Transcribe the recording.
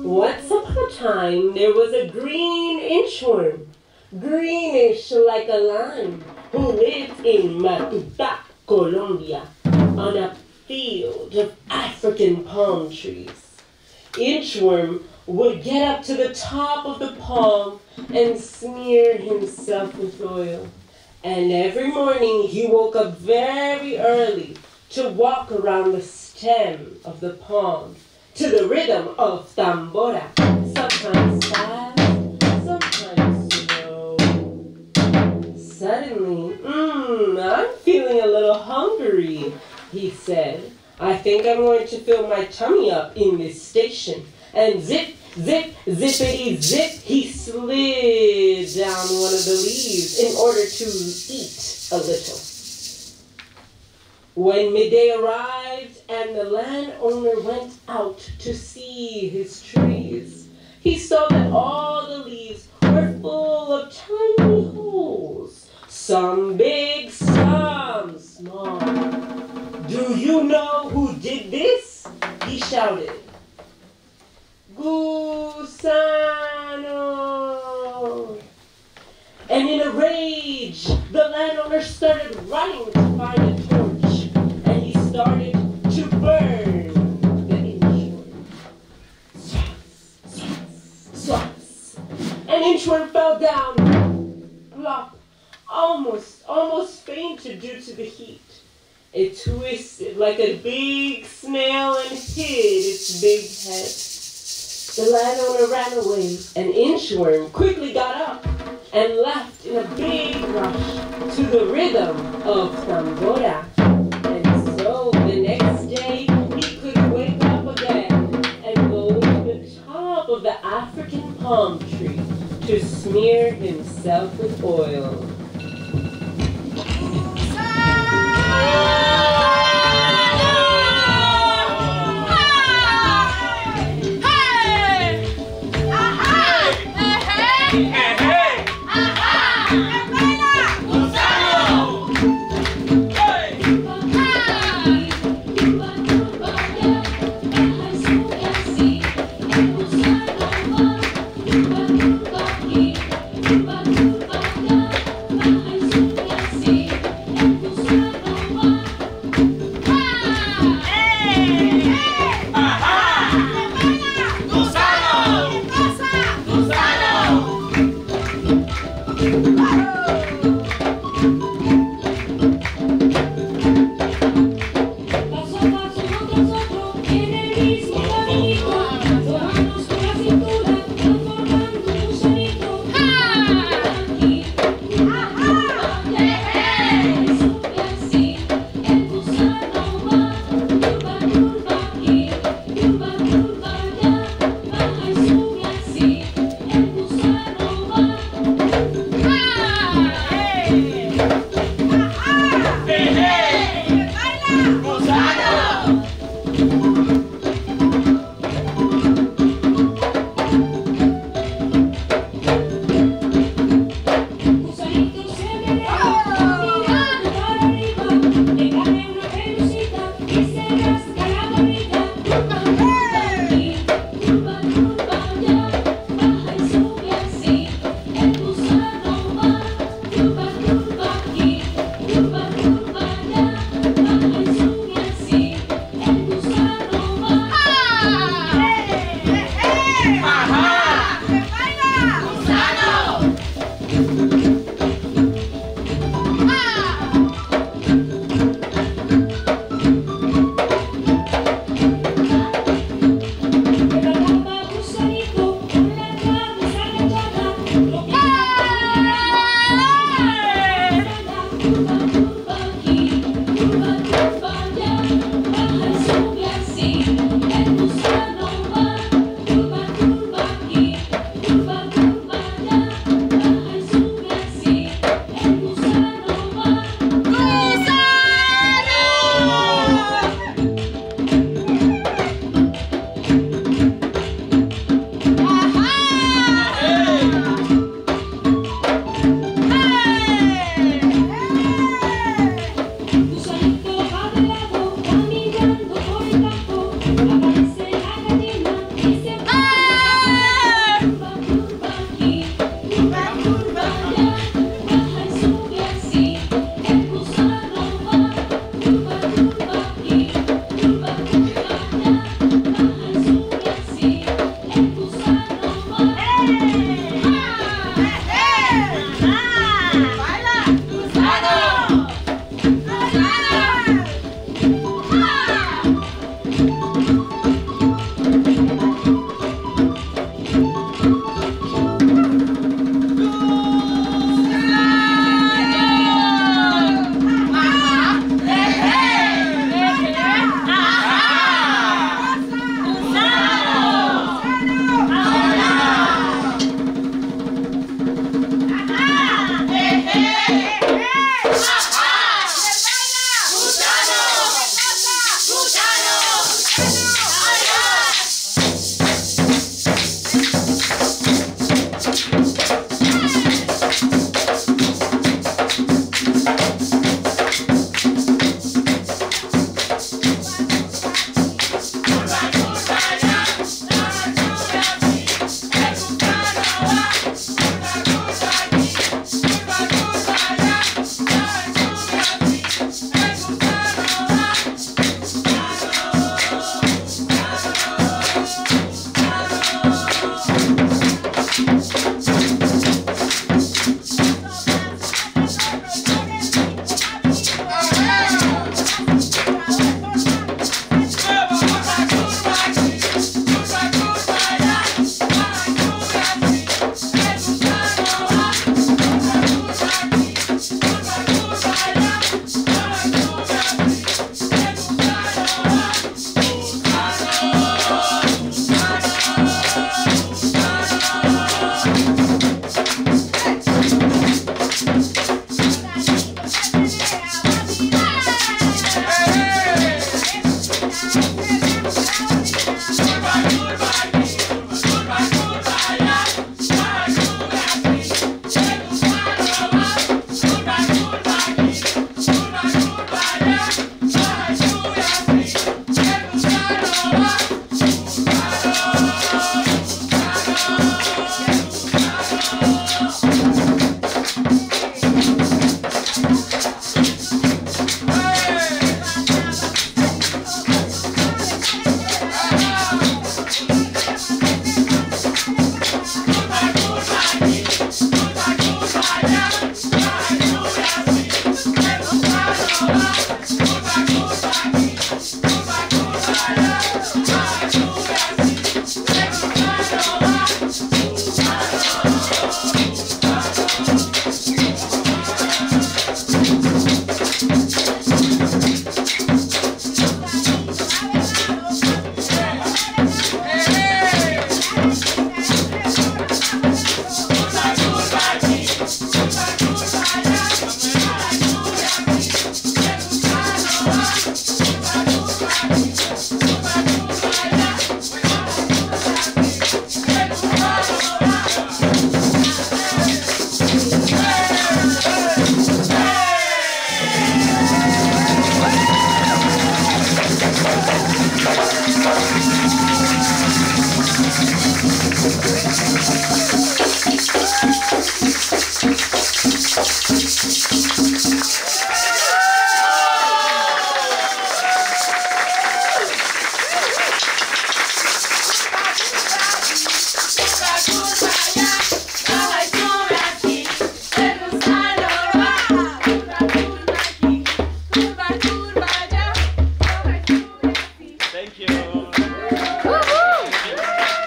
Once upon a time, there was a green inchworm, greenish like a lime, who lived in Matuta, Colombia, on a field of African palm trees. Inchworm would get up to the top of the palm and smear himself with oil. And every morning he woke up very early to walk around the stem of the palm to the rhythm of tambora, sometimes fast, sometimes slow. Suddenly, I'm feeling a little hungry, he said. I think I'm going to fill my tummy up in this station. And zip, zip, zippity zip, he slid down one of the leaves in order to eat a little. When midday arrived and the landowner went out to see his trees, he saw that all the leaves were full of tiny holes, some big, some small. Do you know who did this? He shouted. Gusano! And in a rage, the landowner started running to find a torch, and he started to burn the inchworm. Swaps, swaps, swaps. And inchworm fell down, plop, almost fainted due to the heat. It twisted like a big snail and hid its big head. The landowner ran away, and inchworm quickly got up and left in a big rush to the rhythm of tambora. And so the next day he could wake up again and go to the top of the African palm tree to smear himself with oil.